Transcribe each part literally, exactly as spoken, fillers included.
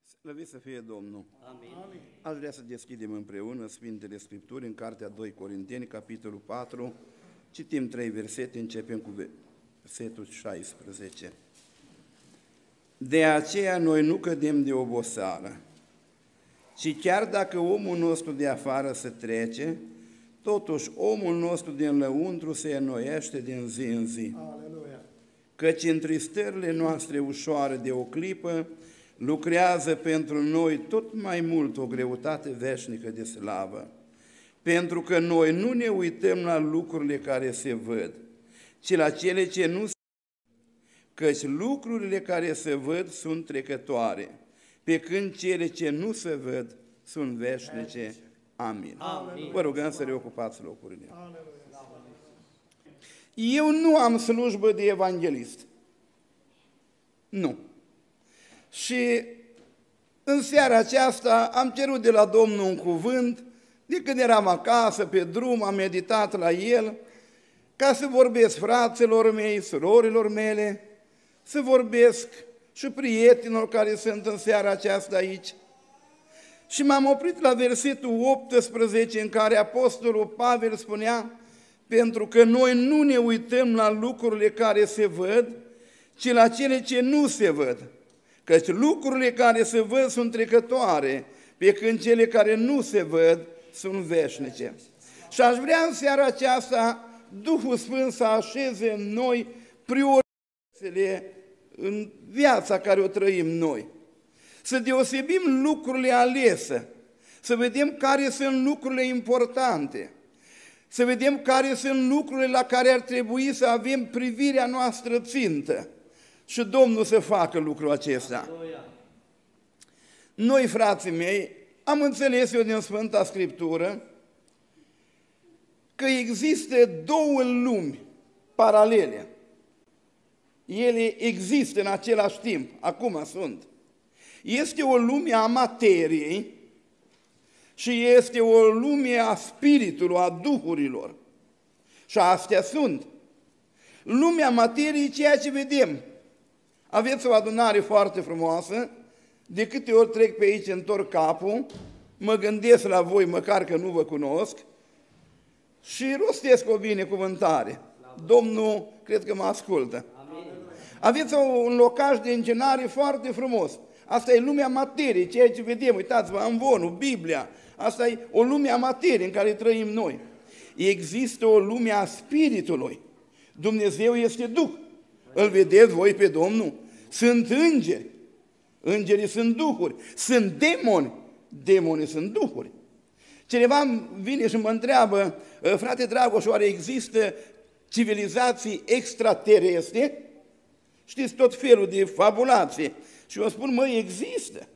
Slăvit să fie Domnul! Amin. Amin. Aș vrea să deschidem împreună Sfintele Scripturi în Cartea doi Corinteni, capitolul patru, citim trei versete, începem cu versetul șaisprezece. De aceea noi nu cădem de oboseală, ci chiar dacă omul nostru de afară se trece, totuși omul nostru din lăuntru se înnoiește din zi în zi. Aleluia. Căci întristările noastre ușoare de o clipă lucrează pentru noi tot mai mult o greutate veșnică de slavă, pentru că noi nu ne uităm la lucrurile care se văd, ci la cele ce nu se văd, căci lucrurile care se văd sunt trecătoare, pe când cele ce nu se văd sunt veșnice. Amin. Amin. Vă rugăm să reocupați locurile. Aleluia. Eu nu am slujbă de evanghelist. Nu. Și în seara aceasta am cerut de la Domnul un cuvânt, de când eram acasă, pe drum, am meditat la el, ca să vorbesc fraților mei, surorilor mele, să vorbesc și prietenilor care sunt în seara aceasta aici. Și m-am oprit la versetul optsprezece, în care Apostolul Pavel spunea: pentru că noi nu ne uităm la lucrurile care se văd, ci la cele ce nu se văd. Căci lucrurile care se văd sunt trecătoare, pe când cele care nu se văd sunt veșnice. Și aș vrea în seara aceasta Duhul Sfânt să așeze în noi prioritățile în viața care o trăim noi. Să deosebim lucrurile alese, să vedem care sunt lucrurile importante, să vedem care sunt lucrurile la care ar trebui să avem privirea noastră țintă. Și Domnul să facă lucrul acesta. Noi, frații mei, am înțeles eu din Sfânta Scriptură că există două lumi paralele. Ele există în același timp, acum sunt. Este o lume a materiei și este o lume a spiritului, a duhurilor. Și astea sunt. Lumea materiei, ceea ce vedem. Aveți o adunare foarte frumoasă, de câte ori trec pe aici, întorc capul, mă gândesc la voi, măcar că nu vă cunosc, și rostesc o binecuvântare. Domnul cred că mă ascultă. Amin. Aveți un locaj de îngenare foarte frumos. Asta e lumea materiei, ceea ce vedem, uitați-vă, amvonul, Biblia, asta e o lume a materiei în care trăim noi. Există o lume a spiritului. Dumnezeu este Duh. Îl vedeți voi pe Domnul? Sunt îngeri. Îngerii sunt duhuri. Sunt demoni. Demonii sunt duhuri. Cineva vine și mă întreabă: frate Dragoș, oare există civilizații extraterestre? Știți, tot felul de fabulație. Și eu spun: măi, există.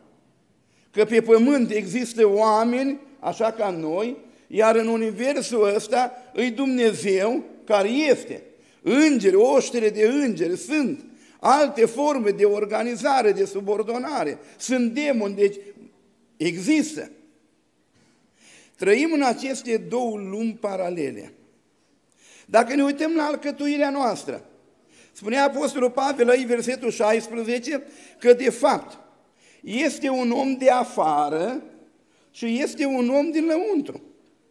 Că pe pământ există oameni, așa ca noi, iar în universul ăsta îi Dumnezeu care este. Îngeri, oștere de îngeri sunt, alte forme de organizare, de subordonare, sunt demoni, deci există. Trăim în aceste două lumi paralele. Dacă ne uităm la alcătuirea noastră, spunea Apostolul Pavel aici, versetul șaisprezece, că de fapt este un om de afară și este un om din lăuntru.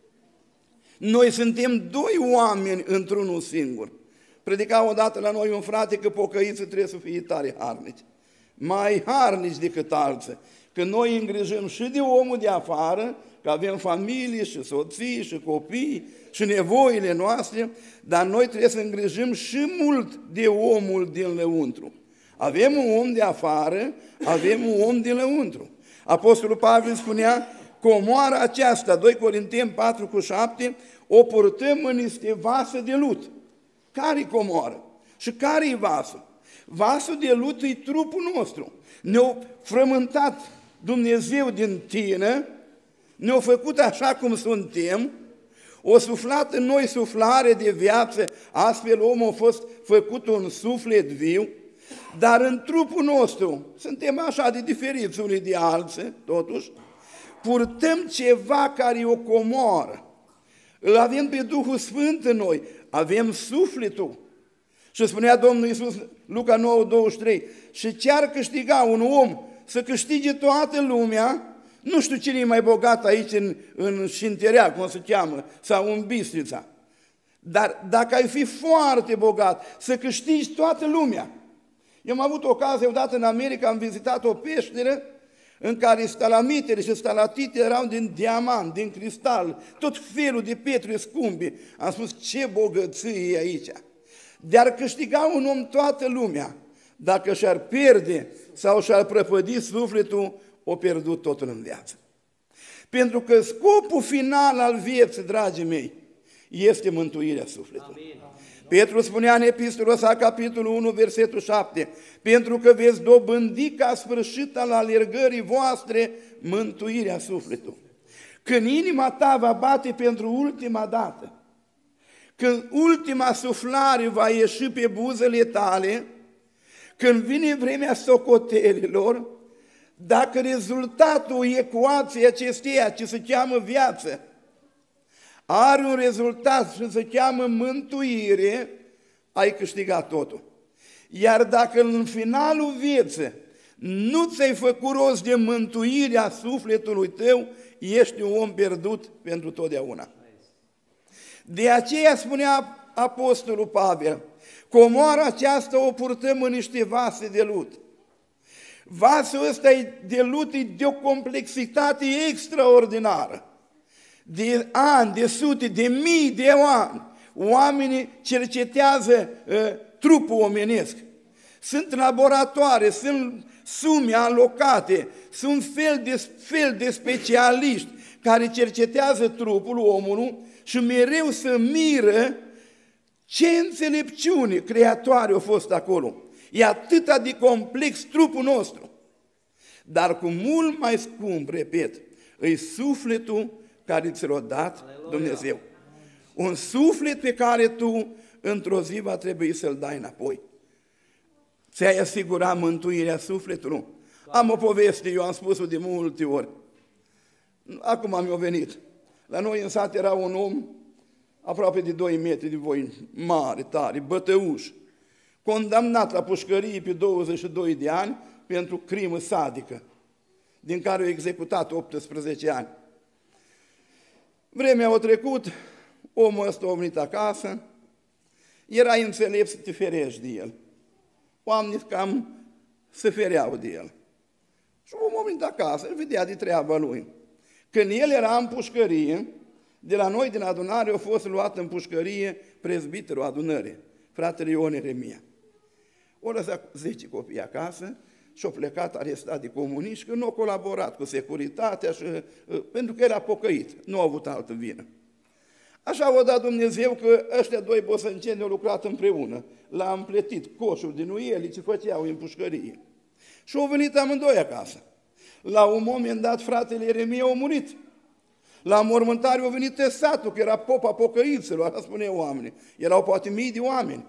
Noi suntem doi oameni într-unul singur. Predica odată la noi un frate că pocăiții trebuie să fie tare harnici, mai harnici decât alții, că noi îngrijim și de omul de afară, că avem familie și soții și copii și nevoile noastre, dar noi trebuie să îngrijim și mult de omul din lăuntru. Avem un om de afară, avem un om din lăuntru. Apostolul Pavel spunea: comoara aceasta, doi Corinteni patru cu șapte, o purtăm în niște vase de lut. Care-i comoară? Și care-i vasul? Vasul de lut e trupul nostru. Ne-a frământat Dumnezeu din tine, ne-a făcut așa cum suntem, o suflat în noi suflare de viață, astfel omul a fost făcut un suflet viu, dar în trupul nostru suntem așa de diferiți unii de alții, totuși, purtăm ceva care e o comoară. Îl avem pe Duhul Sfânt în noi, avem sufletul. Și spunea Domnul Iisus, Luca nouă, douăzeci și trei, și ce ar câștiga un om să câștige toată lumea, nu știu cine e mai bogat aici în, în Șinterea, cum se cheamă, sau în Bistrița. Dar dacă ai fi foarte bogat, să câștigi toată lumea. Eu am avut ocazie odată în America, am vizitat o peșteră în care stalamitele și stalatite erau din diamant, din cristal, tot felul de pietre scumpe. Am spus, ce bogăție e aici! De-ar câștiga un om toată lumea, dacă și-ar pierde sau și-ar prăpădi sufletul, o pierdut totul în viață. Pentru că scopul final al vieții, dragii mei, este mântuirea sufletului. Amin. Petru spunea în epistola sa, capitolul unu, versetul șapte, pentru că veți dobândi ca sfârșit al alergării voastre mântuirea sufletului. Când inima ta va bate pentru ultima dată, când ultima suflare va ieși pe buzele tale, când vine vremea socotelilor, dacă rezultatul ecuației acesteia, ce se cheamă viață, are un rezultat și se cheamă mântuire, ai câștigat totul. Iar dacă în finalul vieții nu ți-ai făcut rost de mântuirea sufletului tău, ești un om pierdut pentru totdeauna. De aceea spunea apostolul Pavel, comoara aceasta o purtăm în niște vase de lut. Vasul ăsta de lut e de o complexitate extraordinară. De ani, de sute, de mii de ani, oamenii cercetează uh, trupul omenesc. Sunt laboratoare, sunt sume alocate, sunt fel de, fel de specialiști care cercetează trupul omului și mereu să miră ce înțelepciune creatoare a fost acolo. E atât de complex trupul nostru. Dar cu mult mai scump, repet, e sufletul care ți l-a dat Dumnezeu. Un suflet pe care tu într-o zi va trebui să-l dai înapoi. Ți-ai asigurat mântuirea sufletului? Am o poveste, eu am spus-o de multe ori. Acum mi-a venit. La noi în sat era un om aproape de doi metri de voi, mare, tare, bătăuș, condamnat la pușcărie pe douăzeci și doi de ani pentru crimă sadică, din care a executat optsprezece ani. Vremea a trecut, omul ăsta a venit acasă, era înțelept să te ferești de el. Oamenii cam se fereau de el. Și omul a venit acasă, îl vedea de treaba lui. Când el era în pușcărie, de la noi din adunare a fost luat în pușcărie prezbiterul adunării, fratele Ion Eremia. O lăsat zece copii acasă și-a plecat arestat de comuniști, că nu a colaborat cu securitatea, și, pentru că era pocăit, nu a avut altă vină. Așa a dat Dumnezeu că ăștia doi bosănceni au lucrat împreună, l-a împletit coșul din uieli ce făceau în pușcărie. Și au venit amândoi acasă. La un moment dat fratele Ieremia a murit. La mormântare a venit satul, că era popa pocăiților, așa spuneau oamenii. Erau poate mii de oameni.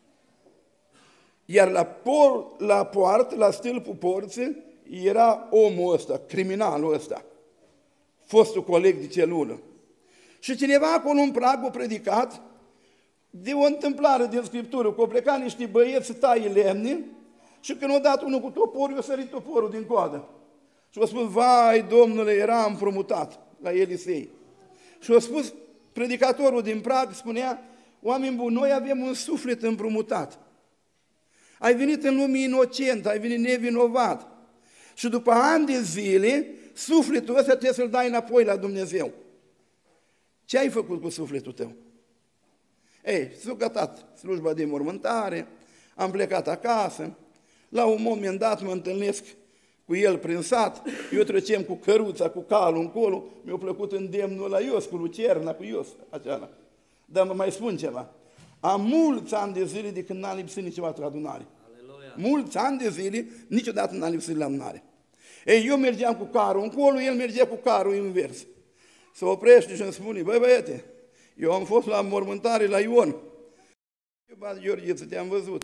Iar la, por, la poartă, la stâlpul porții, era omul ăsta, criminalul ăsta, fostul coleg de celulă. Și cineva acolo în prag a predicat de o întâmplare din Scriptură, că au plecat niște băieți să taie lemne și când au dat unul cu toporul, i-a sărit toporul din coadă. Și a spus, vai, Domnule, era împrumutat la Elisei. Și a spus, predicatorul din prag spunea, oameni buni, noi avem un suflet împrumutat. Ai venit în lume inocent, ai venit nevinovat. Și după ani de zile, sufletul ăsta trebuie să-l dai înapoi la Dumnezeu. Ce ai făcut cu sufletul tău? Ei, s-a gătat slujba de mormântare, am plecat acasă, la un moment dat mă întâlnesc cu el prin sat, eu trecem cu căruța, cu calul încolo, mi-a plăcut îndemnul la Ios, cu Lucerna, cu Ios, aceala. Dar mă mai spun ceva. Am mulți ani de zile de când n-am lipsit niciodată la adunare. Aleluia. Mulți ani de zile, niciodată n-am lipsit la adunare. Ei, eu mergeam cu carul încolo, el mergea cu carul invers. Se oprește și îmi spune, băi băiete, eu am fost la mormântare la Ion. Eu, bă, Gheorghiță, te-am văzut.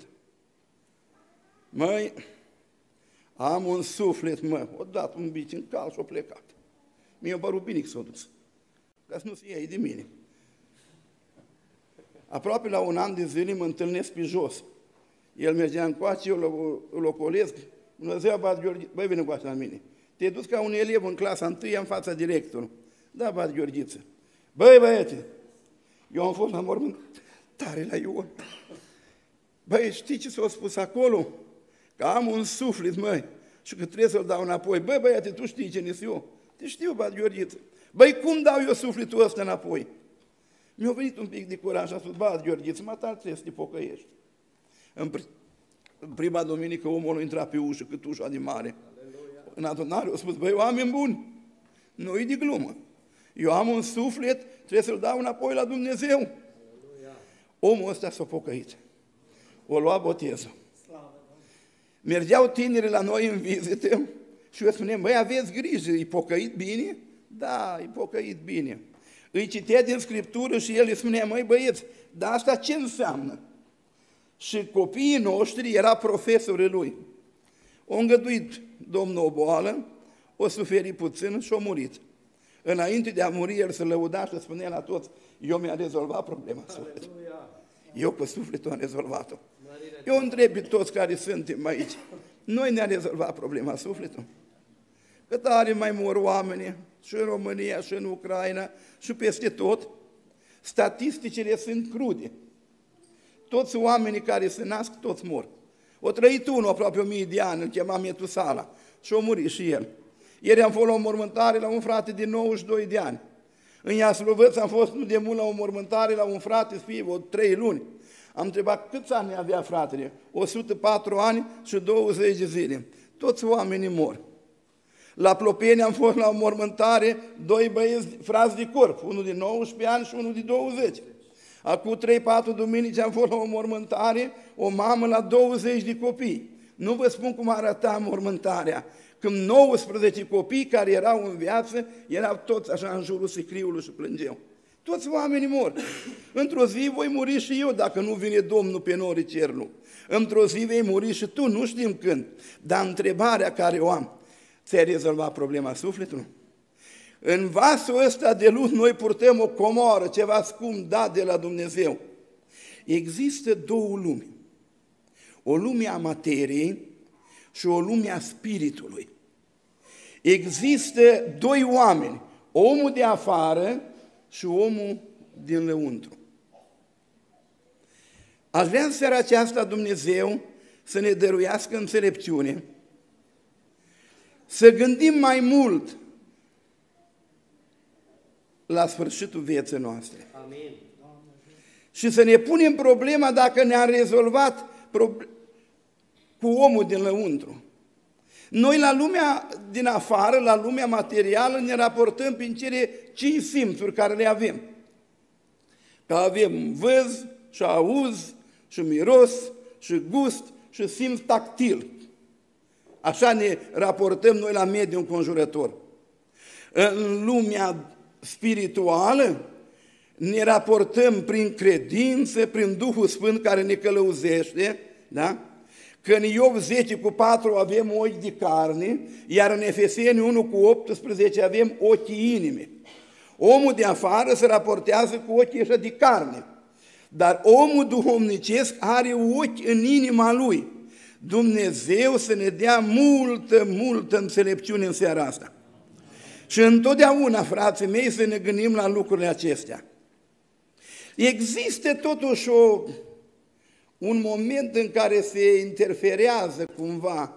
Măi, am un suflet, mă, o dat un bici în cal și o plecat. Mi-a părut bine că s-a dus, ca să nu se iei de mine. Aproape la un an de zile mă întâlnesc pe jos. El mergea încoace, eu îl ocolesc, Dumnezeu Bat Gheorghiță, băi, vine cu asta la mine. Te-ai dus ca un elev în clasa întâi în fața directorului. Da, Bat Gheorghiță. Băi, băiete, eu am fost la mormântare la Ion. Băi, știi ce s-a spus acolo? Că am un suflet, măi, și că trebuie să-l dau înapoi. Băi, băiete, tu știi ce nis eu? Te știu, Bat Gheorghiță. Băi, cum dau eu sufletul ăsta înapoi? Mi-a venit un pic de curaj și a spus, Bat Gheorghiță, mă, dar trebuie să te pocăiești. În, pri în prima duminică omul a intrat pe ușă, cât ușa de mare. Aleluia. În adunare a spus, băi, oameni buni, nu-i de glumă. Eu am un suflet, trebuie să-l dau înapoi la Dumnezeu. Aleluia. Omul ăsta s-a pocăit. O lua botezul. Mergeau tineri la noi în vizită și eu spuneam, băi, aveți grijă, e pocăit bine? Da, e pocăit bine. Îi citea din Scriptură și el îi spunea, măi băieți, dar asta ce înseamnă? Și copiii noștri era profesorii lui. O îngăduit Domnul o boală, o suferi puțin și a murit. Înainte de a muri, el se lăuda și spunea la toți, eu mi-am rezolvat problema sufletului. Eu cu sufletul am rezolvat-o. Eu întreb pe toți care suntem aici, noi ne-am rezolvat problema sufletului? Că tare mai mor oameni și în România, și în Ucraina, și peste tot, statisticile sunt crude. Toți oamenii care se nasc, toți mor. O trăit unul aproape o mie de ani, îl chema Metusala, și a murit și el. Ieri am fost la o mormântare la un frate de nouăzeci și doi de ani. În Iaslovăț am fost nu de mult la o mormântare la un frate, fie o trei luni. Am întrebat câți ani avea fratele? o sută patru ani și douăzeci de zile. Toți oamenii mor. La Plopeni am fost la o mormântare, doi băieți, frați de corp, unul de nouăsprezece ani și unul de douăzeci. Acum trei patru duminici am fost la o mormântare, o mamă la douăzeci de copii. Nu vă spun cum arăta mormântarea. Când nouăsprezece copii care erau în viață, erau toți așa în jurul sicriului și plângeau. Toți oamenii mor. Într-o zi voi muri și eu dacă nu vine Domnul pe norii cerului. Într-o zi vei muri și tu, nu știm când. Dar întrebarea care o am, ți-ai rezolvat problema sufletului? În vasul ăsta de lut noi purtăm o comoară, ceva scump dat de la Dumnezeu. Există două lumi. O lume a materiei și o lume a spiritului. Există doi oameni, omul de afară și omul din lăuntru. Aș vrea în seara aceasta Dumnezeu să ne dăruiască înțelepciune, să gândim mai mult la sfârșitul vieții noastre. Amin. Și să ne punem problema dacă ne-am rezolvat cu omul din lăuntru. Noi la lumea din afară, la lumea materială, ne raportăm prin cele cinci simțuri care le avem. Că avem văz și auz și miros și gust și simț tactil. Așa ne raportăm noi la mediul înconjurător. În lumea spirituală ne raportăm prin credință, prin Duhul Sfânt care ne călăuzește, da? Că în Iov zece cu patru avem ochi de carne, iar în Efeseni unu cu optsprezece avem ochii inimii. Omul de afară se raportează cu ochii ăștia de carne, dar omul duhovnicesc are ochi în inima lui. Dumnezeu să ne dea multă, multă înțelepciune în seara asta. Și întotdeauna, frații mei, să ne gândim la lucrurile acestea. Există totuși o, un moment în care se interferează cumva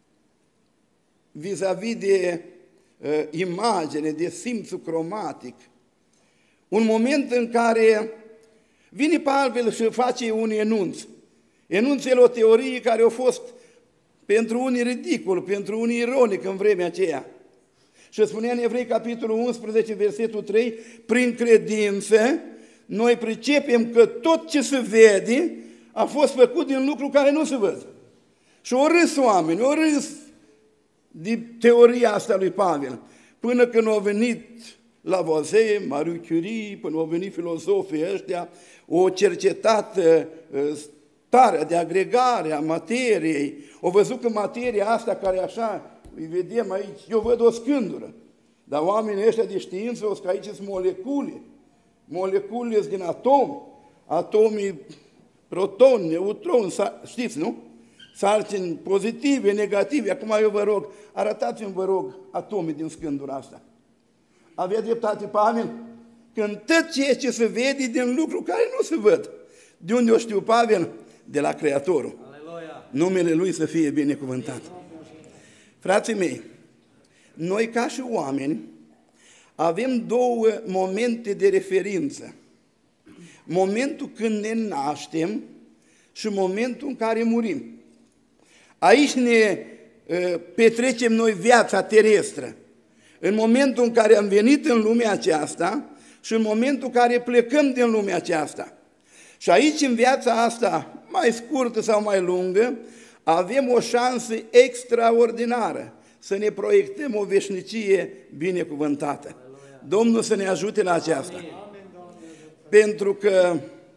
vis-a-vis de uh, imagine, de simțul cromatic. Un moment în care vine Pavel și face un enunț. Enunță el o teorie care a fost pentru unii ridicol, pentru unii ironic în vremea aceea. Și spunea în Evrei, capitolul unsprezece, versetul trei, prin credință, noi pricepem că tot ce se vede a fost făcut din lucruri care nu se văd. Și o râs oameni, o râs de teoria asta lui Pavel, până când au venit Lavoisier, Marie Curie, până au venit filozofii ăștia, o cercetat starea de agregare a materiei, au văzut că materia asta care așa îi vedem aici, eu văd o scândură, dar oamenii ăștia de știință o că aici sunt molecule, moleculele sunt din atomi, atomii proton, neutron, știți, nu? sarcini pozitive, negative. Acum eu vă rog, arătați-mi, vă rog, atomii din scândura asta. Avea dreptate Pavel? Când tot ceea ce se vede din lucru care nu se văd. De unde o știu Pavel? De la Creatorul. Aleluia. Numele Lui să fie binecuvântat. Frații mei, noi ca și oameni avem două momente de referință. Momentul când ne naștem și momentul în care murim. Aici ne uh, petrecem noi viața terestră. În momentul în care am venit în lumea aceasta și în momentul în care plecăm din lumea aceasta. Și aici, în viața asta, mai scurtă sau mai lungă, avem o șansă extraordinară să ne proiectăm o veșnicie binecuvântată. Domnul să ne ajute la aceasta. Amin. Pentru că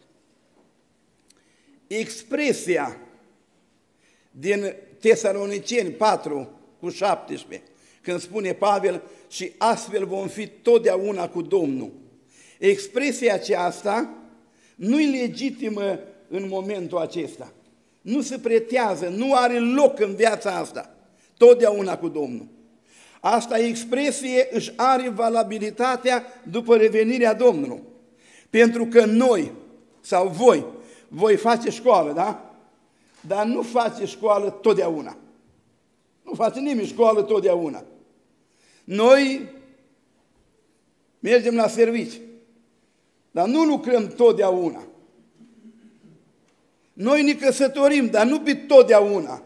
expresia din Tesaloniceni patru cu șaptesprezece, când spune Pavel, și astfel vom fi totdeauna cu Domnul. Expresia aceasta nu-i legitimă în momentul acesta. Nu se pretează, nu are loc în viața asta. Totdeauna cu Domnul. Asta expresie își are valabilitatea după revenirea Domnului. Pentru că noi, sau voi, voi face școală, da? Dar nu face școală totdeauna. Nu face nimeni școală totdeauna. Noi mergem la servici, dar nu lucrăm totdeauna. Noi ne căsătorim, dar nu pe totdeauna.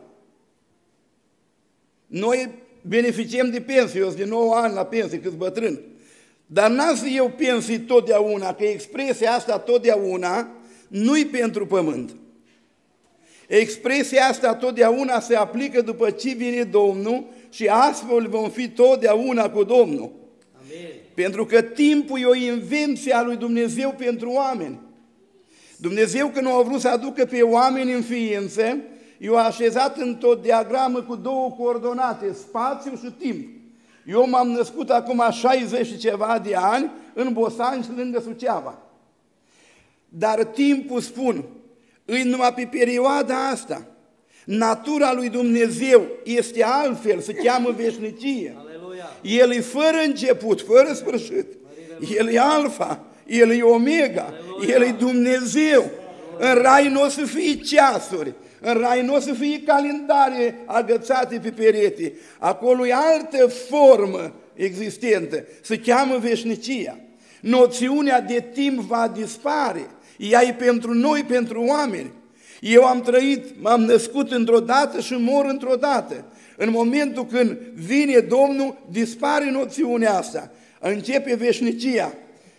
Noi beneficiem de pensie, eu sunt de nouă ani la pensie, câți bătrân. Dar n-am să eu pensii totdeauna, că expresia asta totdeauna nu-i pentru pământ. Expresia asta totdeauna se aplică după ce vine Domnul și astfel vom fi totdeauna cu Domnul. Amin. Pentru că timpul e o invenție a lui Dumnezeu pentru oameni. Dumnezeu, când a vrut să aducă pe oameni în ființă, i-a așezat într-o diagramă cu două coordonate, spațiu și timp. Eu m-am născut acum șaizeci și ceva de ani în Bosani și lângă Suceava. Dar timpul, spun, îi numai pe perioada asta. Natura lui Dumnezeu este altfel, se cheamă veșnicie. Aleluia. El e fără început, fără sfârșit. El e alfa, El e omega, Aleluia. El e Dumnezeu. În rai nu o să fie ceasuri, în rai nu o să fie calendare agățate pe perete. Acolo e altă formă existentă, se cheamă veșnicia. Noțiunea de timp va dispare. Ea e pentru noi, pentru oameni. Eu am trăit, m-am născut într-o dată și mor într-o dată. În momentul când vine Domnul, dispare noțiunea asta. Începe veșnicia.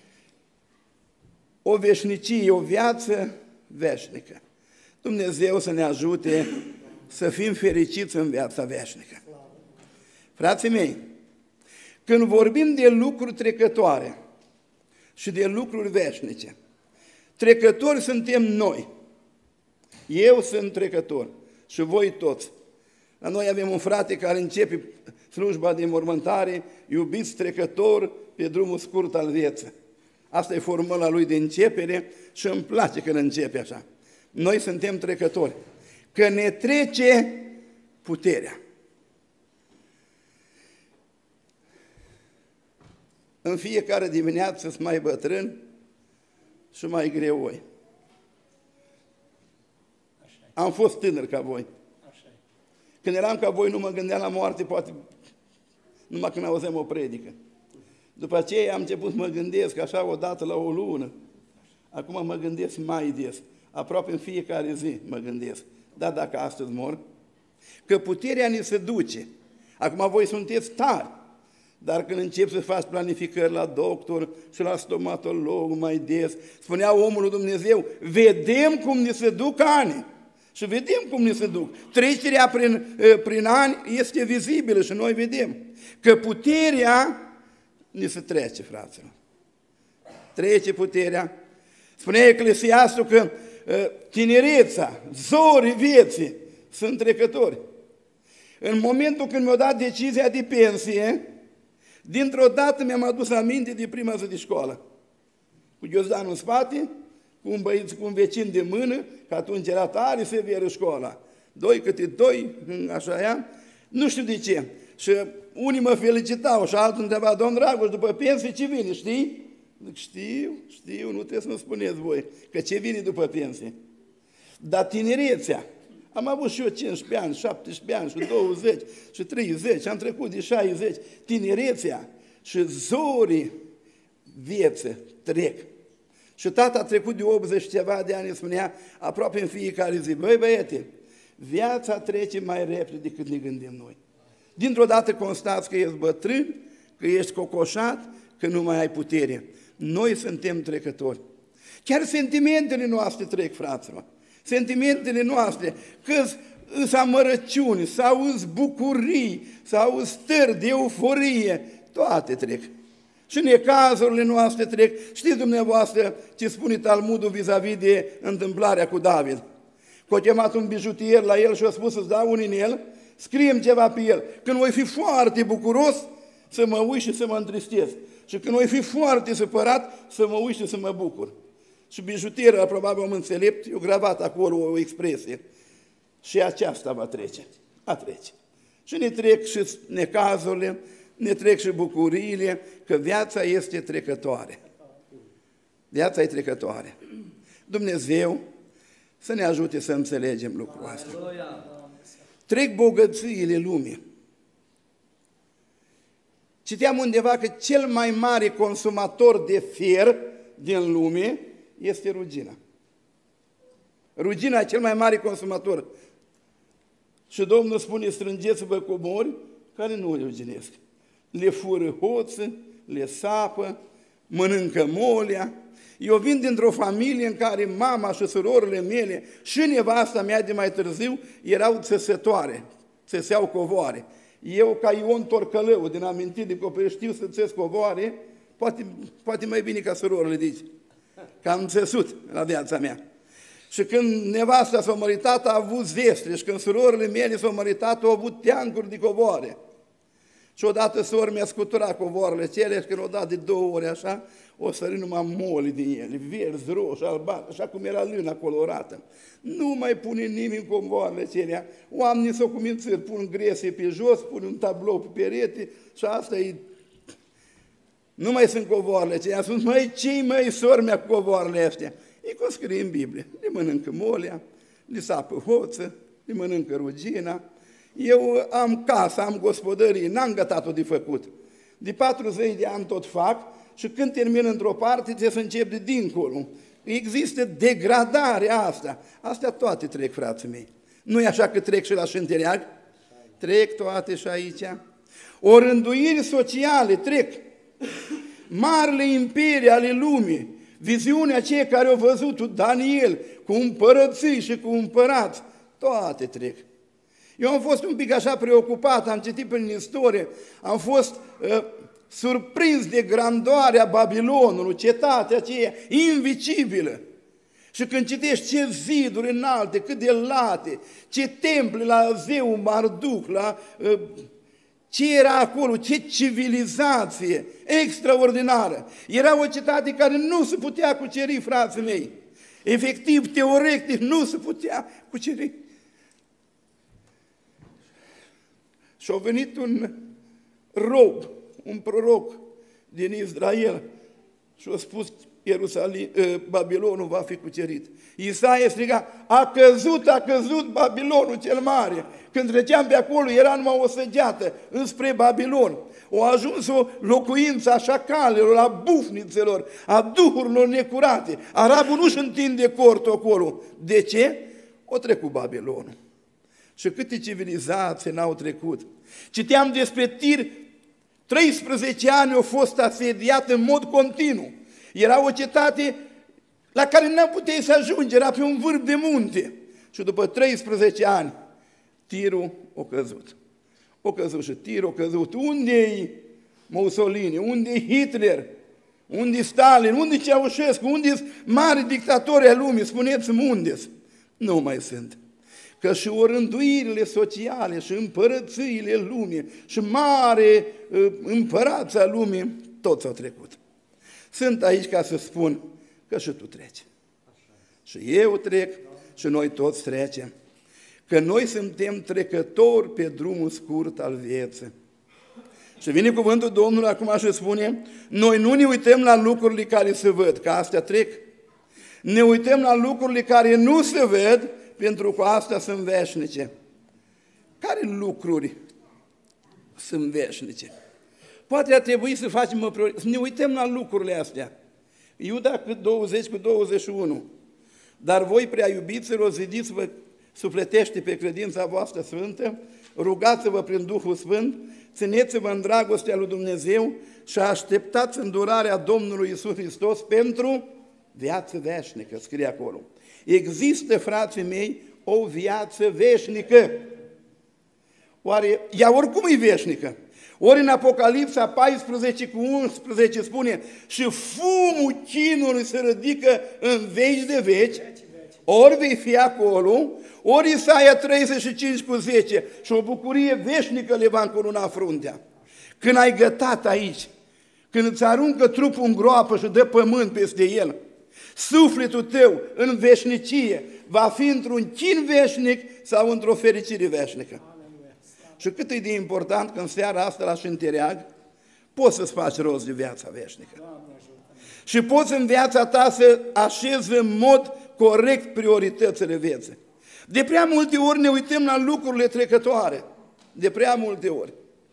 O veșnicie, o viață veșnică. Dumnezeu să ne ajute să fim fericiți în viața veșnică. Frații mei, când vorbim de lucruri trecătoare și de lucruri veșnice, trecători suntem noi. Eu sunt trecător și voi toți. La noi avem un frate care începe slujba de mormântare, iubiți trecător pe drumul scurt al vieții. Asta e formula lui de începere și îmi place când începe așa. Noi suntem trecători, că ne trece puterea. În fiecare dimineață sunt mai bătrân și mai greoi. Am fost tânăr ca voi. Când eram ca voi nu mă gândeam la moarte, poate numai când auzeam o predică. După aceea am început să mă gândesc așa o dată la o lună. Acum mă gândesc mai des. Aproape în fiecare zi mă gândesc. Da, dacă astăzi mor, că puterea ne se duce. Acum voi sunteți tari, dar când începi să faci planificări la doctor și la stomatolog mai des, spunea omul lui Dumnezeu, vedem cum ne se duc ani. Și vedem cum ne se duc. Trecerea prin, prin ani este vizibilă și noi vedem că puterea ne se trece, fraților. Trece puterea. Spunea Eclesiastul că tinereța, zorii vieții sunt trecători. În momentul când mi-a dat decizia de pensie, dintr-o dată mi-am adus aminte de prima zi de școală. Cu ghiozdanul în spate, cu un băieț, cu un vecin de mână, că atunci era tare severă școala. Doi câte doi, așa ea, nu știu de ce. Și unii mă felicitau și altul întreba, domn Dragoș, după pensie ce vine, știi? Zic, știu, știu, nu trebuie să mă spuneți voi, că ce vine după pensie. Dar tinerețea, am avut și eu cincisprezece ani, șaptesprezece ani, și douăzeci, și treizeci, am trecut de șaizeci, tinerețea și zorii vieții trec. Și tata a trecut de optzeci ceva de ani, spunea aproape în fiecare zi, băi băiete, viața trece mai repede decât ne gândim noi. Dintr-o dată constați că ești bătrân, că ești cocoșat, că nu mai ai putere. Noi suntem trecători. Chiar sentimentele noastre trec, fraților. Sentimentele noastre, că îs amărăciuni, sau îs bucurii, sau îs stări de euforie, toate trec. Și necazurile noastre trec. Știți dumneavoastră ce spune Talmudul vis-a-vis de întâmplarea cu David? Că a chemat un bijutier la el și a spus să-ți dau un inel, scrie-mi ceva pe el. Când voi fi foarte bucuros, să mă uit și să mă întristez. Și când voi fi foarte supărat, să mă uit și să mă bucur. Și bijutierul, probabil om înțelept, i-a gravat acolo o expresie. Și aceasta va trece. A trece. Și ne trec și necazurile, ne trec și bucuriile, că viața este trecătoare. Viața e trecătoare. Dumnezeu să ne ajute să înțelegem lucrul ăsta. Trec bogățiile lumii. Citeam undeva că cel mai mare consumator de fier din lume este rugina. Rugina e cel mai mare consumator. Și Domnul spune, strângeți-vă comori care nu ruginesc. Le fură hoță, le sapă, mănâncă molea. Eu vin dintr-o familie în care mama și surorile mele și nevasta mea de mai târziu erau țesătoare, țeseau covoare. Eu, ca Ion Torcălău, din amintiri de copil, știu să țes covoare, poate, poate mai bine ca surorile de aici, că am țesut la viața mea. Și când nevasta s-a măritat, a avut zestre, și când surorile mele s-au măritat, au avut teancuri de covoare. Și odată sora mi-a scuturat covoarele cele și când o dat de două ori așa, o sări numai moli din ele, verzi, roșu, albastru, așa cum era lâna colorată. Nu mai pune nimeni covoarele celea. Oamenii s-au cumințit, pun grese pe jos, pun un tablou pe perete și asta e... Nu mai sunt covoarele celea. Sunt, măi, cei măi sori mea cu covoarele astea? E cum scrie în Biblie. Le mănâncă molea, le sapă hoță, le mănâncă rugina. Eu am casă, am gospodărie, n-am gătat-o de făcut. De patruzeci de ani tot fac și când termin într-o parte, trebuie să încep de dincolo. Există degradarea asta. Astea toate trec, frații mei. Nu e așa că trec și la Șânteleag? Trec toate și aici. O rânduiri sociale trec. Marile imperii ale lumii, viziunea aceea care au văzut-o Daniel, cu împărății și cu împărați, toate trec. Eu am fost un pic așa preocupat, am citit prin istorie, am fost uh, surprins de grandoarea Babilonului, cetatea aceea invicibilă. Și când citești ce ziduri înalte, cât de late, ce temple la zeu Marduk, la, uh, ce era acolo, ce civilizație extraordinară. Era o cetate care nu se putea cuceri, frații mei. Efectiv, teoretic, nu se putea cuceri. Și a venit un rob, un proroc din Israel și a spus Ierusalim, Babilonul va fi cucerit. Isaia striga, a căzut, a căzut Babilonul cel mare. Când treceam pe acolo era numai o săgeată înspre Babilon. O ajuns o locuință a șacalelor, a bufnițelor, a duhurilor necurate. Arabul nu-și întinde cortul acolo. De ce? O trecut Babilonul. Și câte civilizații n-au trecut. Citeam despre Tir, treisprezece ani au fost asediat în mod continuu. Era o cetate la care n-am putea să ajunge, era pe un vârf de munte. Și după treisprezece ani, Tirul a căzut. O căzut și Tirul a căzut. Unde-i Mussolini? Unde-i Hitler? Unde-i Stalin? Unde-i Ceaușescu? Unde-i mari dictatori ai lumii? Spuneți-mi unde-s? Nu mai sunt. Că și orânduirile sociale și împărățiile lumii și mare împărața lumii, toți au trecut. Sunt aici ca să spun că și tu treci. Și eu trec și noi toți trecem. că noi suntem trecători pe drumul scurt al vieții. Și vine cuvântul Domnului acum și spune, noi nu ne uităm la lucrurile care se văd, că astea trec. Ne uităm la lucrurile care nu se văd, pentru că astea sunt veșnice. Care lucruri sunt veșnice? Poate ar trebui să facem o prioritate, să ne uităm la lucrurile astea. Iuda douăzeci cu douăzeci și unu. Dar voi, prea iubiților, zidiți-vă sufletește pe credința voastră sfântă, rugați-vă prin Duhul Sfânt, țineți-vă în dragostea lui Dumnezeu și așteptați îndurarea Domnului Iisus Hristos pentru viață veșnică, scrie acolo. Există, frații mei, o viață veșnică. Oare ea oricum e veșnică? Ori în Apocalipsa paisprezece cu unsprezece spune și fumul chinului se ridică în veci de veci, ori vei fi acolo, ori Isaia treizeci și cinci cu zece și o bucurie veșnică le va încununa fruntea. Când ai gătat aici, când îți aruncă trupul în groapă și dă pământ peste el, sufletul tău în veșnicie va fi într-un chin veșnic sau într-o fericire veșnică. Și cât e de important că în seara asta la Șintereag poți să-ți faci rost de viața veșnică. Și poți în viața ta să așezi în mod corect prioritățile vieții. De prea multe ori ne uităm la lucrurile trecătoare. De prea multe ori.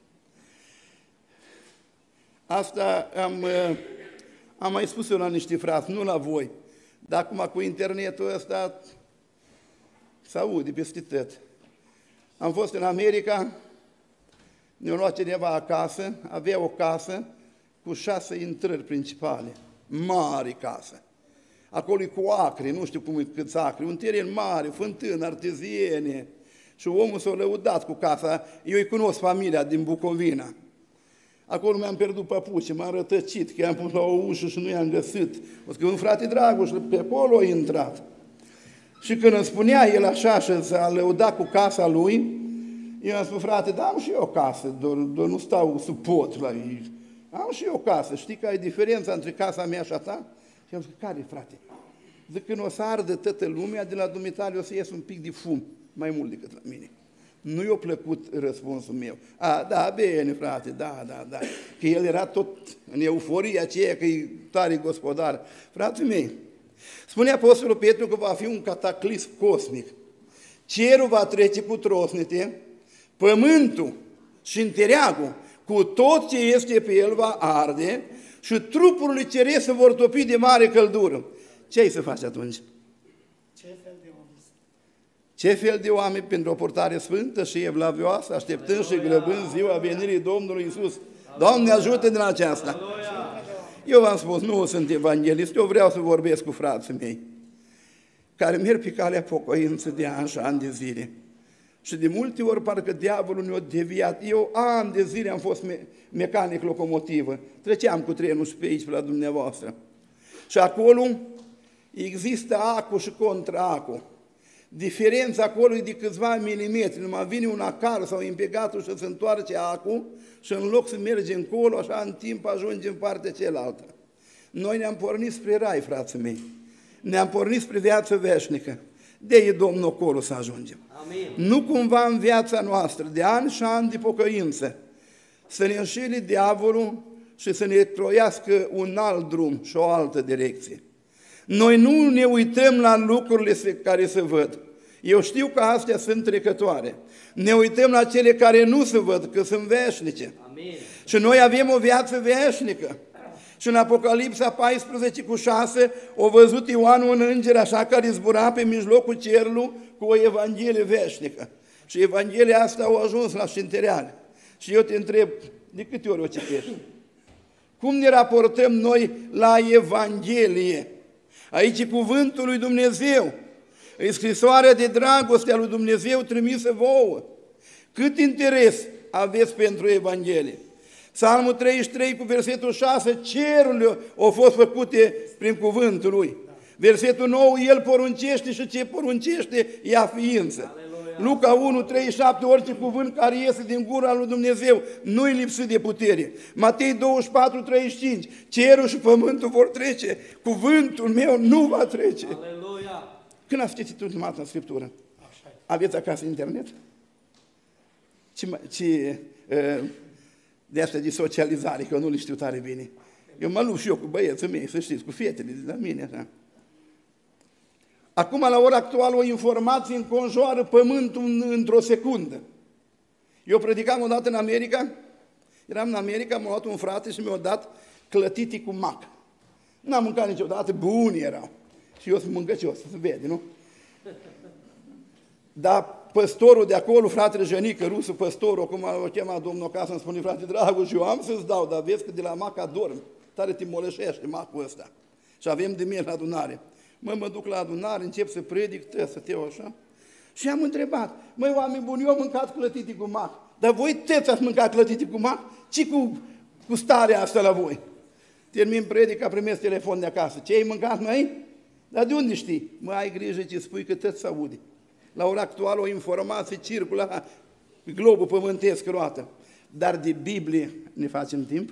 Asta am, am mai spus eu la niște frați, nu la voi. Dar acum cu internetul ăsta se aude peste tot. Am fost în America, ne-a luat cineva acasă, avea o casă cu șase intrări principale, mari casă. Acolo e cu acre, nu știu cum e câți acre, un teren mare, fântână, arteziene. Și omul s-a lăudat cu casa, eu îi cunosc familia din Bucovina. Acolo mi-am pierdut păpuși, m-am rătăcit, că i-am pus la o ușă și nu i-am găsit. O să că un frate Dragoș, pe acolo a intrat. Și când îmi spunea el așa și s-a lăudat cu casa lui, eu am spus, frate, da, am și eu o casă, doar, doar nu stau sub pot la ei. Am și eu o casă, știi că ai diferența între casa mea și a ta? Și am spus, care, frate? Zic, când o să ardă toată lumea, de la dumitale o să ies un pic de fum, mai mult decât la mine. Nu i-a plăcut răspunsul meu. A, da, bine, frate, da, da, da. Că el era tot în euforia aceea că e tare gospodar. Frații mei, spune Apostolul Petru că va fi un cataclism cosmic. Cerul va trece cu trosnete, pământul și întereagul cu tot ce este pe el va arde și trupurile ceresc se vor topi de mare căldură. Ce ai să faci atunci? Ce fel de oameni? Ce fel de oameni pentru o purtare sfântă și evlavioasă, așteptând și grăbând ziua venirii Domnului Iisus. Doamne, ajută din aceasta! Eu v-am spus, nu sunt evanghelist, eu vreau să vorbesc cu frații mei, care merg pe calea pocăință de ani și ani de zile. Și de multe ori parcă diavolul ne-a deviat. Eu ani de zile am fost me mecanic locomotivă, treceam cu trenul și pe aici, pe la dumneavoastră. Și acolo există acu și contra-acu. Diferența acolo e de câțiva milimetri, numai vine un acar sau impegatul și se întoarce acu și în loc să merge încolo, așa în timp ajunge în partea cealaltă. Noi ne-am pornit spre rai, frații mei. Ne-am pornit spre viață veșnică. De-aia Domnul acolo să ajungem. Amin. Nu cumva în viața noastră, de ani și ani de pocăință, să ne înșele diavolul și să ne troiască un alt drum și o altă direcție. Noi nu ne uităm la lucrurile care se văd. Eu știu că astea sunt trecătoare. Ne uităm la cele care nu se văd, că sunt veșnice. Amin. Și noi avem o viață veșnică. Și în Apocalipsa paisprezece cu șase o văzut Ioan un înger așa care zbura pe mijlocul cerului cu o evanghelie veșnică. Și evanghelia asta a ajuns la Șintereag. Și eu te întreb, de câte ori o citești? Cum ne raportăm noi la Evanghelie? Aici e cuvântul lui Dumnezeu, e scrisoarea de dragoste a lui Dumnezeu trimisă vouă. Cât interes aveți pentru Evanghelie? Psalmul treizeci și trei cu versetul șase, cerurile au fost făcute prin cuvântul lui. Versetul nouă, el poruncește și ce poruncește ia ființă. Aleluia. Luca unu, treizeci și șapte, orice cuvânt care iese din gura lui Dumnezeu nu-i lipsit de putere. Matei douăzeci și patru, treizeci și cinci, cerul și pământul vor trece, cuvântul meu nu va trece. Aleluia. Când ați citit ultima dată în Scriptură? Aveți acasă internet? Ce, ce de asta de socializare, că eu nu le știu tare bine. Eu mă lupt și eu cu băieții mei, să știți, cu fetele de la mine, așa. Acum, la ora actuală, o informație înconjoară pământul într-o secundă. Eu predicam odată în America, eram în America, m-a luat un frate și mi-a dat clătiti cu mac. N-am mâncat niciodată, buni erau. Și eu sunt mâncăcios, se vede, nu? Dar păstorul de acolo, fratele Jănică, rusul păstorul, acum o chema domnul acasă, îmi spune, frate dragul, și eu am să-ți dau, dar vezi că de la mac adorm, tare te moleșește macul ăsta. Și avem de miel la adunare. Mă, mă duc la adunare, încep să predic, trebuie să te iau așa. Și am întrebat, măi, oameni buni, eu am mâncat clătiti cu mac, dar voi toți ați mâncat clătiti cu mac? Ce cu, cu starea asta la voi? Termin predica, primesc telefon de acasă. Ce ai mâncat, măi? Dar de unde știi? Mă, ai grijă ce spui, că tot se aude. La ora actuală o informație circulă pe globul pământesc roată. Dar de Biblie ne facem timp?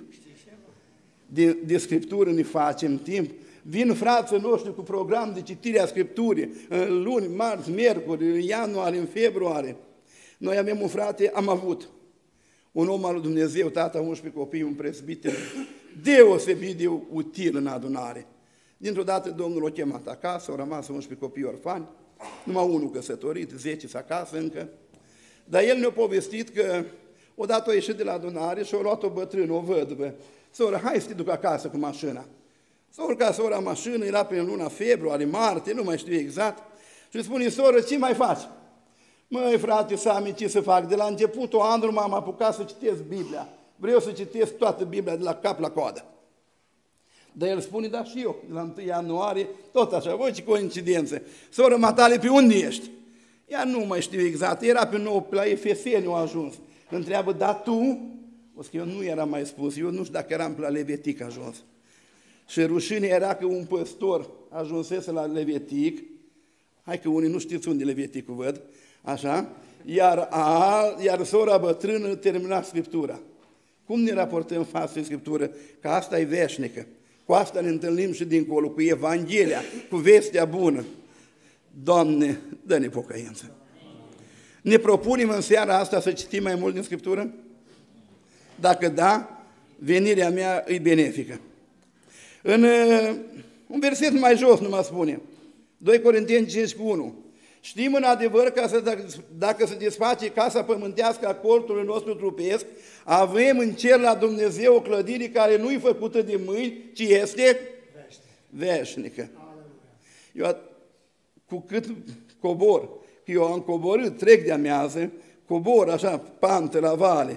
De, de Scriptură ne facem timp? Vin frații noștri cu program de citire a Scripturii în luni, marți, miercuri, în ianuarie, în februarie. Noi avem un frate, am avut un om al lui Dumnezeu, tata, unsprezece copii, un presbiter, deosebit de util în adunare. Dintr-o dată Domnul l-a chemat acasă, au rămas unsprezece copii orfani, numai unul căsătorit, zece acasă încă. Dar el ne-a povestit că odată a ieșit de la adunare și a luat o bătrână, o văduvă. Soră, hai să te duc acasă cu mașina. S-a urcat sora în mașină, era prin luna februarie, martie, nu mai știu exact, și îi spune, soră, ce mai faci? Măi, frate Sami, ce să fac? De la începutul anului m-am apucat să citesc Biblia. Vreau să citesc toată Biblia de la cap la coadă. Dar el spune, da, și eu, de la întâi ianuarie, tot așa, voi ce coincidență. Soră Matale, pe unde ești? Ea nu mai știu exact, era pe nou, la Efeseni a ajuns. Întreabă, da, tu? O să că eu nu eram mai spus, eu nu știu dacă eram pe la Levitic ajuns. Și rușine era că un păstor ajunsese la Levitic, hai că unii nu știți unde Leviticul văd, așa, iar, a, iar sora bătrână termina Scriptura. Cum ne raportăm față de Scriptură? Că asta e veșnică. Cu asta ne întâlnim și dincolo, cu Evanghelia, cu vestea bună. Doamne, dă-ne pocăință. Ne propunem în seara asta să citim mai mult din Scriptură? Dacă da, venirea mea e benefică. În uh, un verset mai jos nu mă spune, doi Corinteni cinci cu unu. Știm în adevăr că să, dacă, dacă se desface casa pământească a cortului nostru trupesc, avem în cer la Dumnezeu o clădire care nu e făcută de mâini, ci este veșnică. Eu, cu cât cobor, că eu am coborât, trec de amiază, cobor așa, pantă la vale,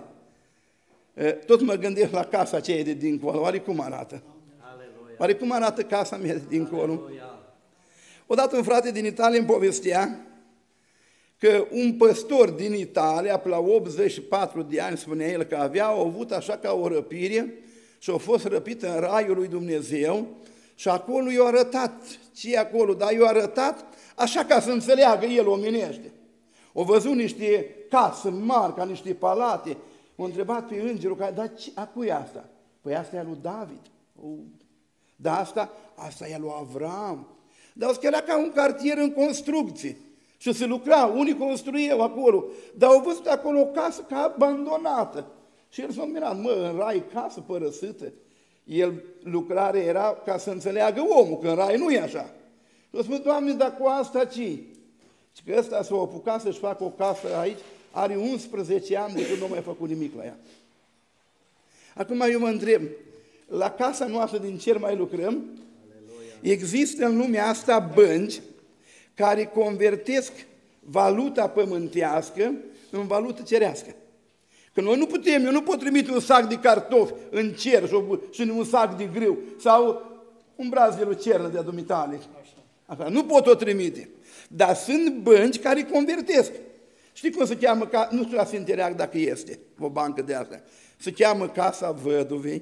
tot mă gândesc la casa aceea de dincolo, oare cum arată? Oare cum arată casa mea de dincolo? Odată un frate din Italia îmi povestea că un păstor din Italia, la optzeci și patru de ani, spunea el că avea avut așa ca o răpire și a fost răpit în raiul lui Dumnezeu și acolo i-a arătat ce e acolo, dar i-a arătat așa ca să înțeleagă el omenește. O văzut niște case mari, ca niște palate, a întrebat pe îngerul, dar a cui e asta? Păi asta e a lui David. Dar asta, asta e a lui Avram. Dar era ca un cartier în construcție și se lucra, unii construiau acolo, dar au văzut acolo o casă ca abandonată. Și el s-a mirat, mă, în rai casă părăsită. El, lucrarea era ca să înțeleagă omul, că în rai nu e așa. Și a spus, Doamne, dar cu asta ce? Și că ăsta s-a apucat să-și facă o casă aici, are unsprezece ani de când nu mai făcut nimic la ea. Acum eu mă întreb, la casa noastră din cer mai lucrăm? Există în lumea asta bănci care convertesc valuta pământească în valută cerească. Că noi nu putem, eu nu pot trimite un sac de cartofi în cer și un sac de grâu sau un braț de lucernă de-a dumitale. Așa, nu pot o trimite. Dar sunt bănci care convertesc. Știi cum se cheamă, nu știu la Sfintereac dacă este o bancă de asta, se cheamă Casa Văduvei,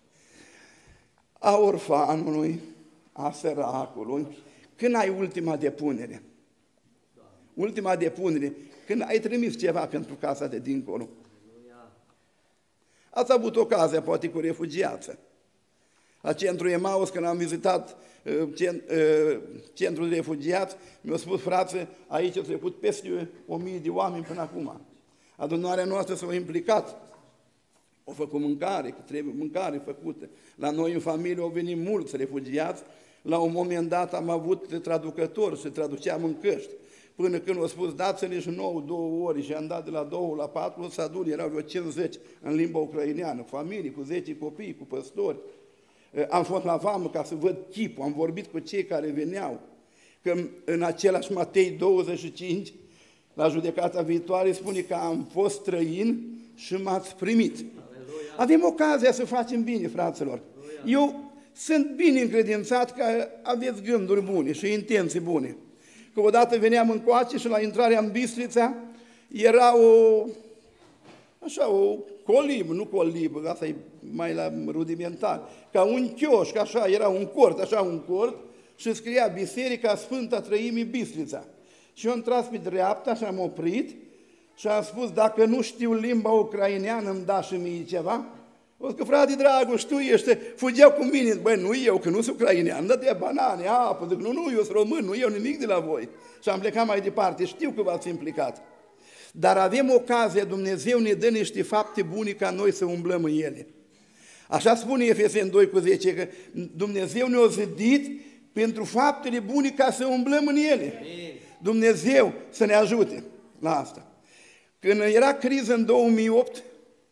a orfanului, a săracului. Când ai ultima depunere? Ultima depunere, când ai trimis ceva pentru casa de dincolo. Ați avut ocazia, poate cu refugiață. La centrul Emaus, când am vizitat centrul de refugiați, mi-au spus, frate, aici au trecut peste o mie de oameni până acum. Adunarea noastră s-a implicat, au făcut mâncare, că trebuie mâncare făcută. La noi în familie au venit mulți refugiați, la un moment dat am avut traducători și traduceam în căști. Până când au spus, dați-ne și nouă două ori și am dat de la două la patru, să adun, erau vreo cincizeci în limba ucraineană, familii cu zece copii, cu păstori. Am fost la vamă ca să văd chipul, am vorbit cu cei care veneau. Că în același Matei douăzeci și cinci, la judecata viitoare, spune că am fost străin și m-ați primit. Aleluia. Avem ocazia să facem bine, fraților. Aleluia. Eu sunt bine încredințat că aveți gânduri bune și intenții bune. Că odată veneam încoace și la intrarea în Bistrița era o, așa, o colibă, nu colibă, asta e mai la rudimentar, ca un chioșc, așa, era un cort, așa un cort, și scria Biserica Sfânta Trăimii Bistrița. Și eu am tras pe dreapta și am oprit și am spus, dacă nu știu limba ucraineană, îmi da și mie ceva? O zis că, frate Dragoș, tu ești, fugeau cu mine, băi, nu eu, că nu sunt ucrainean, dă-te banane, apă, zic, nu, nu, eu sunt român, nu iau nimic de la voi. Și am plecat mai departe, știu că v-ați implicat. Dar avem ocazia, Dumnezeu ne dă niște fapte bune ca noi să umblăm în ele. Așa spune Efeseni doi cu zece, că Dumnezeu ne-a zidit pentru faptele bune ca să umblăm în ele. Dumnezeu să ne ajute la asta. Când era criză în două mii opt,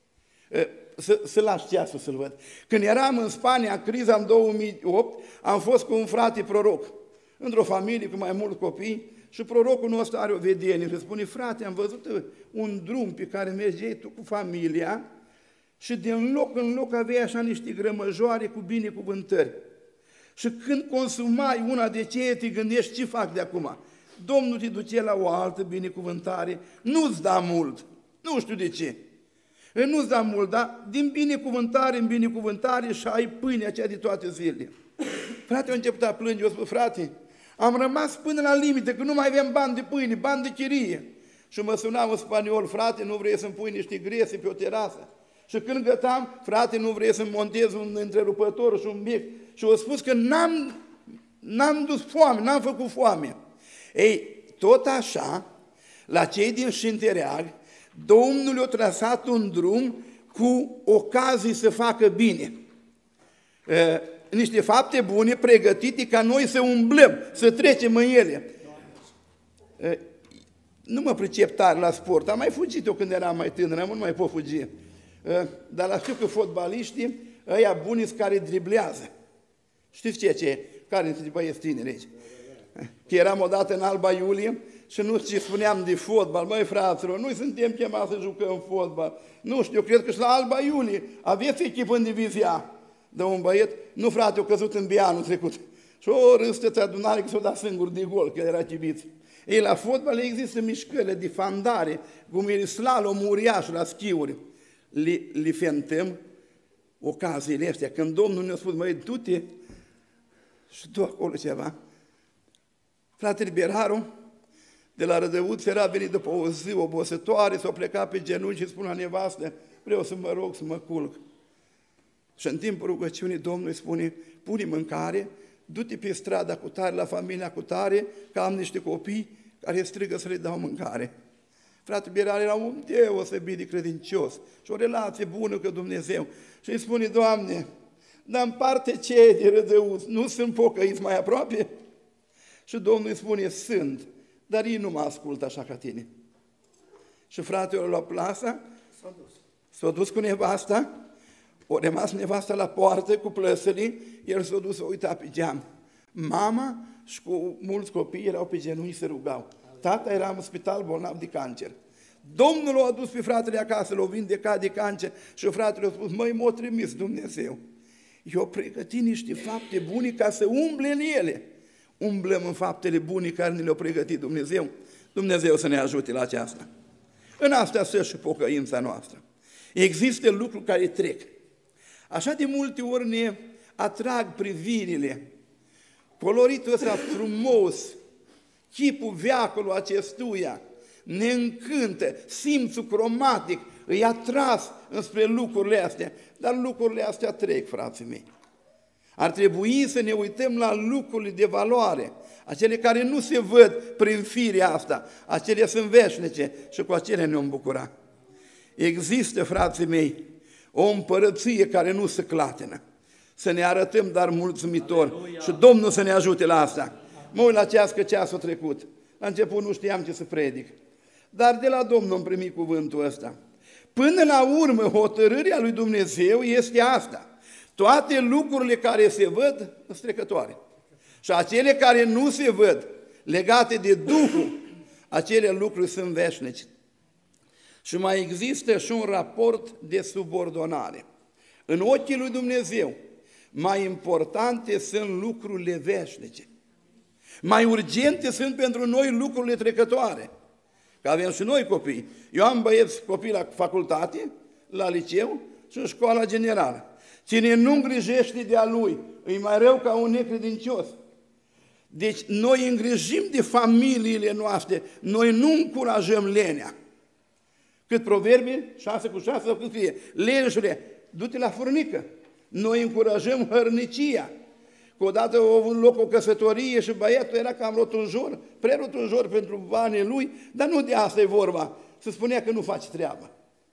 să, să las ceasul să-l văd. Când eram în Spania, criza în două mii opt, am fost cu un frate proroc, într-o familie cu mai mulți copii, și prorocul nostru are o vedenie și spune, frate, am văzut un drum pe care mergeai tu cu familia și din loc în loc aveai așa niște grămăjoare cu binecuvântări. Și când consumai una de ce te gândești, ce fac de acum? Domnul te duce la o altă binecuvântare, nu-ți da mult, nu știu de ce. Nu-ți da mult, dar din binecuvântare în binecuvântare și ai pâinea aceea de toate zilele. Frate, a început a plânge, eu spun, frate, am rămas până la limită, că nu mai avem bani de pâine, bani de chirie. Și mă sunau în spaniol, frate, nu vrei să-mi pui niște grese pe o terasă? Și când gătam, frate, nu vrei să-mi montez un întrerupător și un bec? Și au spus că n-am, n-am dus foame, n-am făcut foame. Ei, tot așa, la cei din Șintereag, Domnul le-a trasat un drum cu ocazii să facă bine. E, niște fapte bune pregătite ca noi să umblăm, să trecem în ele. E, nu mă pricep tare la sport, am mai fugit eu când eram mai tânăr, nu mai pot fugi. E, dar la știu că fotbaliștii, ăia buni care driblează. Știți ce ce? Care dintre băieți tineri aici? Că eram odată în Alba Iulie și nu știu ce spuneam de fotbal. Măi, fraților, noi suntem chemați să jucăm fotbal. Nu știu, eu cred că și la Alba Iulie aveți echipă în divizia. De un băiet, nu frate, a căzut în Bia anul trecut. Și o râsteți adunare că s-o dat singur de gol, că era chibiț. Ei, la fotbal există mișcările de fandare, cum e slalom uriaș la schiuri. Le, le fentăm ocaziile astea. Când Domnul ne-a spus, măi, du-te și du acolo ceva. Fratele Beraru, de la Rădăuț, era venit după o zi obosătoare, s-a plecat pe genunchi și spune la nevastă, vreau să mă rog să mă culc. Și în timpul rugăciunii Domnul îi spune, pune mâncare, du-te pe strada cu tare, la familia cu tare, că am niște copii care strigă să le dau mâncare. Fratele Beraru era un deosebit de credincios și o relație bună cu Dumnezeu. Și îi spune, Doamne, dar în parte cei de Rădăuț nu sunt pocăiți mai aproape? Și Domnul îi spune, sunt, dar ei nu mă ascultă așa ca tine. Și fratele a luat plasa, s-a dus. S-a dus cu nevasta, o rămas nevasta la poartă cu plăsările, el s-a dus, a uitat pe geam. Mama și cu mulți copii erau pe genunchi și se rugau. Tata era în spital bolnav de cancer. Domnul l-a adus pe fratele acasă, l-a vindecat de cancer și fratele a spus, măi, m-a trimis Dumnezeu. Eu pregătit niște fapte bune ca să umble în ele. Umblăm în faptele bune care ne le-a pregătit Dumnezeu. Dumnezeu să ne ajute la aceasta. În asta stă și pocăința noastră. Există lucruri care trec. Așa de multe ori ne atrag privirile. Coloritul ăsta frumos, chipul veacului acestuia, ne încântă, simțul cromatic îi atras înspre lucrurile astea. Dar lucrurile astea trec, frații mei. Ar trebui să ne uităm la lucrurile de valoare, acele care nu se văd prin firea asta, acele sunt veșnice și cu acele ne-om bucura. Există, frații mei, o împărăție care nu se clatină. Să ne arătăm dar mulțumitori și Domnul să ne ajute la asta. Mă uit la ceas că ceasul trecut. La început nu știam ce să predic. Dar de la Domnul am primit cuvântul ăsta. Până la urmă, hotărârea lui Dumnezeu este asta. Toate lucrurile care se văd sunt trecătoare. Și acele care nu se văd, legate de Duhul, acele lucruri sunt veșnice. Și mai există și un raport de subordonare. În ochii lui Dumnezeu, mai importante sunt lucrurile veșnice. Mai urgente sunt pentru noi lucrurile trecătoare. Că avem și noi copii. Eu am băieți copii la facultate, la liceu și în școala generală. Cine nu îngrijește de-a lui, e mai rău ca un necredincios. Deci noi îngrijim de familiile noastre, noi nu încurajăm lenea. Cât Proverbii, șase cu șase, sau cât scrie, leneșule, du-te la furnică. Noi încurajăm hărnicia. Că odată a avut loc o căsătorie și băiatul era cam rotunjor, prea rotunjor pentru banii lui, dar nu de asta e vorba. Se spunea că nu face treabă.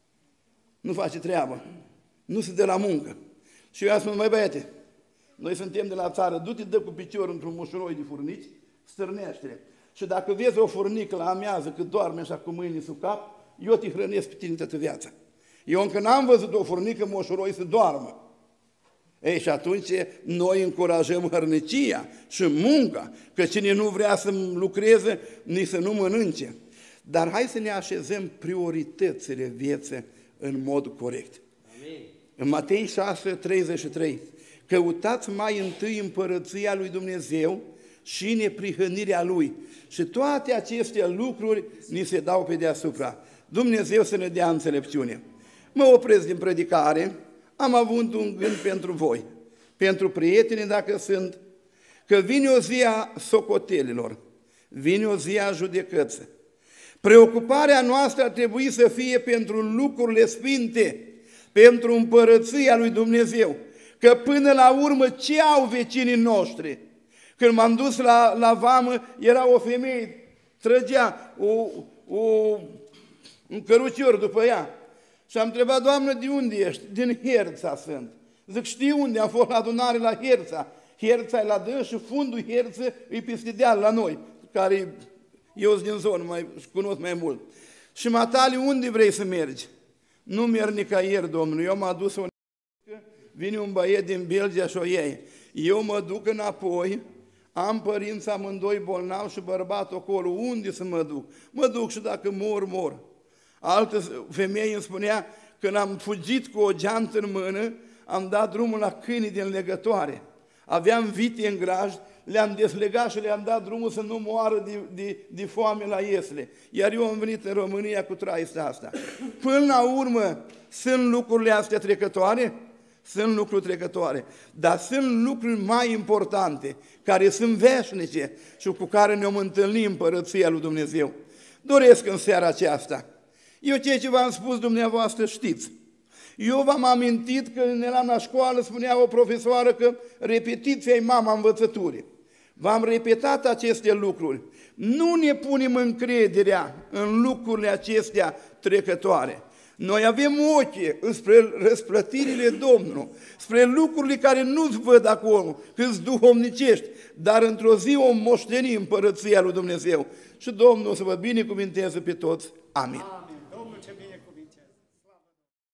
Nu face treabă. Nu se dă la muncă. Și eu am spus, măi băiete, noi suntem de la țară, du-te, dă cu picior într-un mușuroi de furnici, stârnește-le. Și dacă vezi o furnică la amiază că doarme așa cu mâinile sub cap, eu te hrănesc pe tine toată viața. Eu încă n-am văzut o furnică moșuroi să doarmă. Ei, și atunci noi încurajăm hărnicia și munca, că cine nu vrea să lucreze, nici să nu mănânce. Dar hai să ne așezăm prioritățile vieții în mod corect. Amin. În Matei șase, treizeci și trei, căutați mai întâi împărăția lui Dumnezeu și neprihănirea Lui. Și toate aceste lucruri ni se dau pe deasupra. Dumnezeu să ne dea înțelepciune. Mă opresc din predicare, am avut un gând pentru voi, pentru prietenii dacă sunt, că vine o zi a socotelilor, vine o zi a judecății. Preocuparea noastră ar trebui să fie pentru lucrurile sfinte, pentru împărăția lui Dumnezeu, că până la urmă ce au vecinii noștri? Când m-am dus la, la vamă, era o femeie, trăgea o, o, un cărucior după ea. Și am întrebat, Doamnă, de unde ești? Din Herța sunt. Zic, știi unde? Am fost la adunare la Herța. Herța e la dâns și fundul Herță e peste deal la noi, care eu sunt din zonă, mai cunosc mai mult. Și matale, unde vrei să mergi? Nu merg nicăieri, Domnule. Eu m-am dus o vine un băiet din Belgia și o iei. Eu mă duc înapoi, am părinți amândoi bolnavi și bărbatul acolo. Unde să mă duc? Mă duc și dacă mor, mor. Altă femeie îmi spunea, când am fugit cu o geantă în mână, am dat drumul la câinii din legătoare. Aveam vite în graj, le-am deslegat și le-am dat drumul să nu moară de, de, de foame la iesle. Iar eu am venit în România cu traista asta. Până la urmă, sunt lucrurile astea trecătoare? Sunt lucruri trecătoare, dar sunt lucruri mai importante, care sunt veșnice și cu care ne-om întâlni în împărăția lui Dumnezeu. Doresc în seara aceasta. Eu ceea ce v-am spus dumneavoastră știți. Eu v-am amintit că când eram la școală, spunea o profesoară că repetiția e mama învățăturii. V-am repetat aceste lucruri. Nu ne punem încrederea în lucrurile acestea trecătoare. Noi avem ochii spre răsplătirile Domnului, spre lucrurile care nu-ți văd acolo, că-s duhovnicești, dar într-o zi o moșteni împărăția lui Dumnezeu. Și Domnul să vă binecuvinteze pe toți. Amin.